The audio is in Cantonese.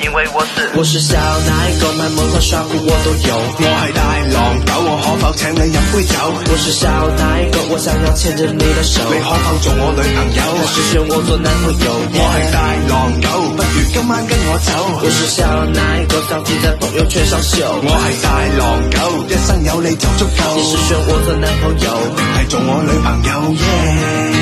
因为我是小奶狗，买摩托耍酷我都有。 我係大狼狗，我可否請你飲杯酒？ 我是小奶狗，我想要牽着你的手。 你可否做我女朋友？ 還是選我做男朋友？ 我係大狼狗，不如今晚跟我走。 我是小奶狗，相機在朋友圈上秀。 我係大狼狗，一生有你就足夠。 你是選我做男朋友， 定係做我女朋友？ Yeah